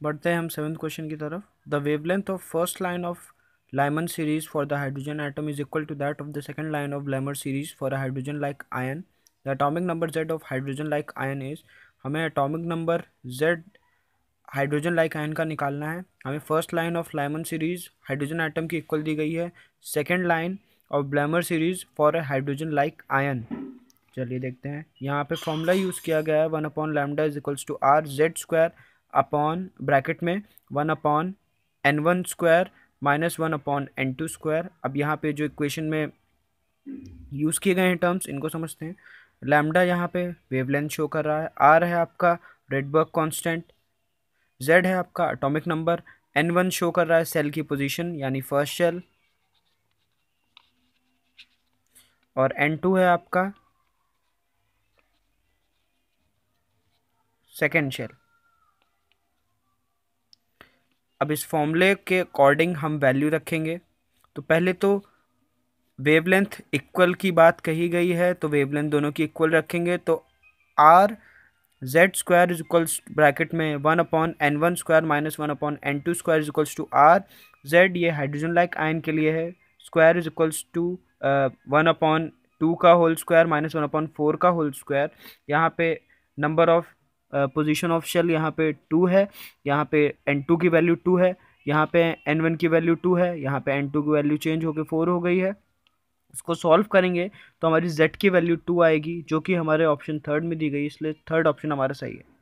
बढ़ते हैं हम 7th क्वेश्चन की तरफ। The wavelength of first line of Lyman series for the hydrogen atom is equal to that of the second line of Lamar series for a hydrogen like ion. The atomic number Z of hydrogen like ion is, हमें atomic number Z hydrogen like ion का निकालना है। हमें first line of Lyman series hydrogen atom की equal दी गई है, second line of Balmer series for a hydrogen like ion. चलिए देखते हैं, यहाँ पे फॉर्मूला यूज़ किया गया है 1/λ is equals to R Z square upon bracket में 1/n1 square minus 1/n2 square. अब यहाँ पे जो इक्वेशन में यूज़ किए गए हैं टर्म्स, इनको समझते हैं। लैम्डा यहाँ पे वेवलेंथ शो कर रहा है, आर है आपका रेडबर्ग कांस्टेंट, जेड है आपका एटॉमिक नंबर, n1 शो कर रहा है सेल की पोजीशन यानी फर्स्ट शेल, और n2 है आपका सेकेंड शेल। अब इस फॉर्मूले के अकॉर्डिंग हम वैल्यू रखेंगे। तो पहले तो वेवलेंथ इक्वल की बात कही गई है, तो वेवलेंथ दोनों की इक्वल रखेंगे। तो R Z square is equals bracket में 1/n1 square minus 1/n2 square is equals to R Z, ये हाइड्रोजन लाइक आयन के लिए है, स्क्वायर इज इक्वल्स टू 1/2 का होल स्क्वायर माइनस 1/4 का होल स्क्वायर। यहाँ पे number of position of shell यहाँ पे 2 है, यहाँ पे n2 की वैल्यू 2 है, यहाँ पे n1 की वैल्यू 2 है, यहाँ पे n2 की वैल्यू चेंज होकर 4 हो गई है। इसको सॉल्व करेंगे तो हमारी z की वैल्यू 2 आएगी, जो कि हमारे ऑप्शन थर्ड में दी गई, इसलिए थर्ड ऑप्शन हमारा सही है।